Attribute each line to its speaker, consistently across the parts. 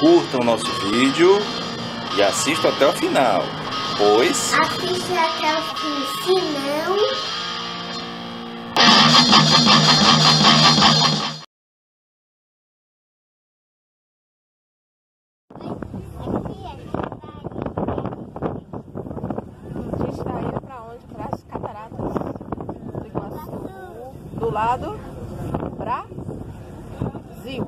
Speaker 1: curtam o nosso vídeo e assistam até o final, pois...
Speaker 2: Assiste até o fim, senão...
Speaker 3: A gente está indo para onde? Para as cataratas do Iguaçu, do lado Brasil.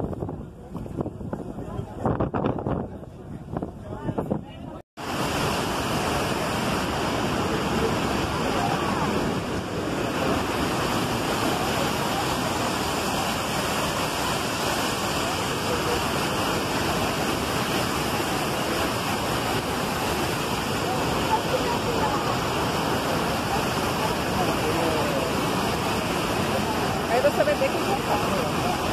Speaker 3: Aí você vai ver que já tá.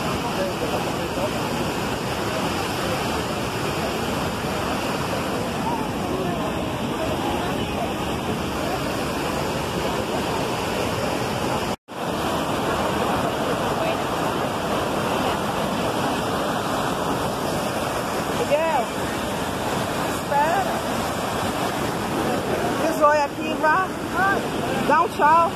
Speaker 3: Miguel, espera. Desoi aqui, vá. Dá um tchau.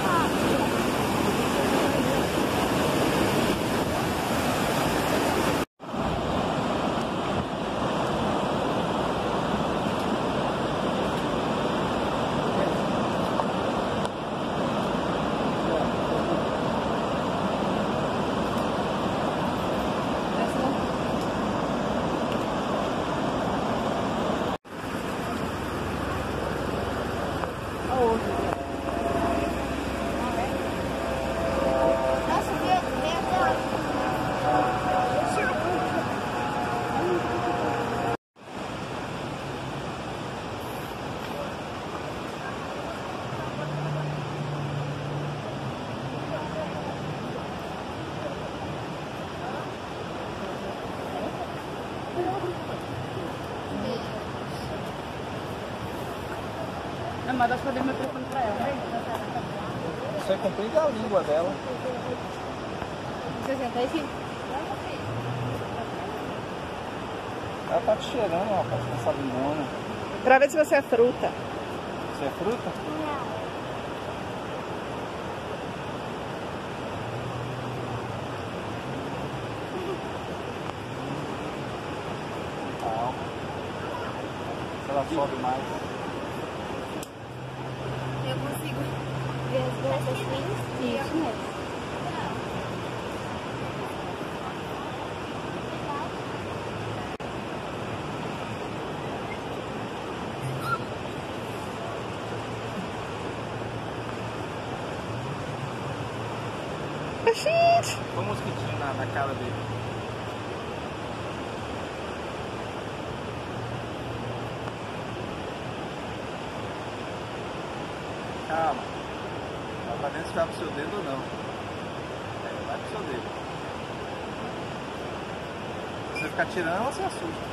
Speaker 3: Não, mas acho que eu dei meu telefone pra ela.
Speaker 4: Você compreende a língua dela.
Speaker 3: 65?
Speaker 4: Ela tá te cheirando, rapaz, com essa lingona.
Speaker 3: Pra ver se você é fruta.
Speaker 4: Você é fruta? Calma. Se ela sobe mais.
Speaker 2: Eu consigo ver as duas assim? Isso mesmo.
Speaker 3: Gente!
Speaker 4: Põe um mosquitinho na cara dele. Calma. Ela tá vendo se vai pro seu dedo ou não. É, vai pro seu dedo. Se você ficar tirando, ela se assusta.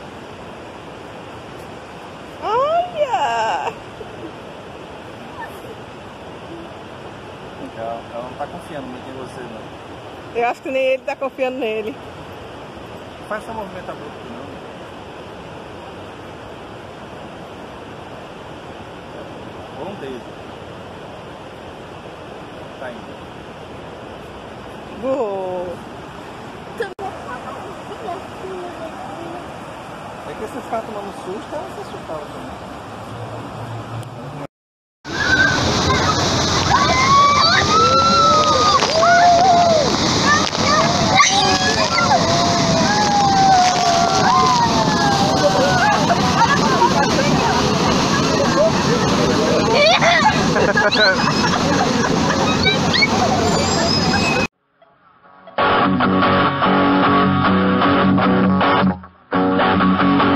Speaker 3: Olha!
Speaker 4: Ela não tá confiando muito em você, não.
Speaker 3: Eu acho que nem ele tá confiando nele.
Speaker 4: Não faz essa movimento abrupto, não. Ou um dedo. Tá indo.
Speaker 3: Boa!
Speaker 4: É que você ficar tomando susto, ela se assustava também.
Speaker 2: Yeah.